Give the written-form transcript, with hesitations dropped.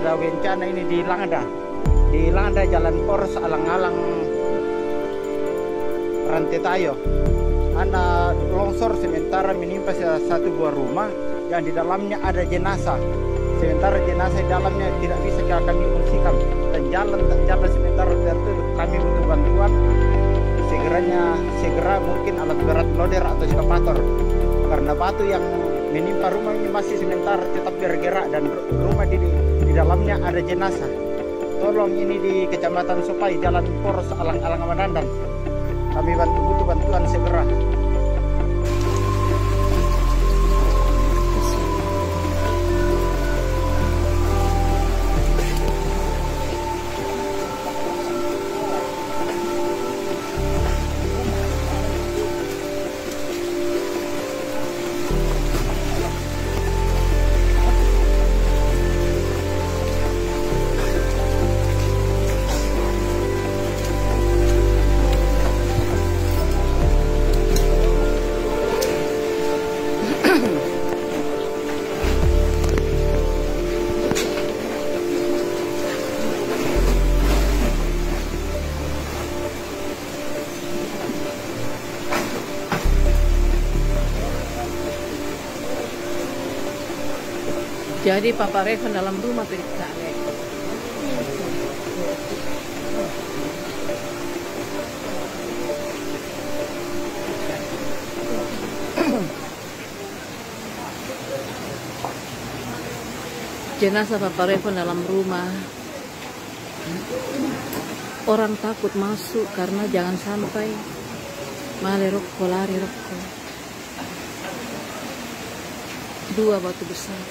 ada bencana ini di Langda Jalan Poros alang-alang Rantetayo. Ada longsor sementara menimpa satu buah rumah yang di dalamnya ada jenazah. Sementara jenazah di dalamnya tidak bisa kami ungsikan dan jalan sementara tertutup. Kami butuh bantuan segera mungkin alat berat loader atau ekskavator karena batu yang menimpa rumah ini masih sementara tetap bergerak dan rumah di dalamnya ada jenazah. Tolong ini di Kecamatan Sopai, Jalan Poros alang-alang Mandandan. Kami butuh bantuan segera. Jadi Papa Revan dalam rumah periksa. Jenazah Papa Revan dalam rumah. Orang takut masuk karena jangan sampai lari rokok. 2 batu besar.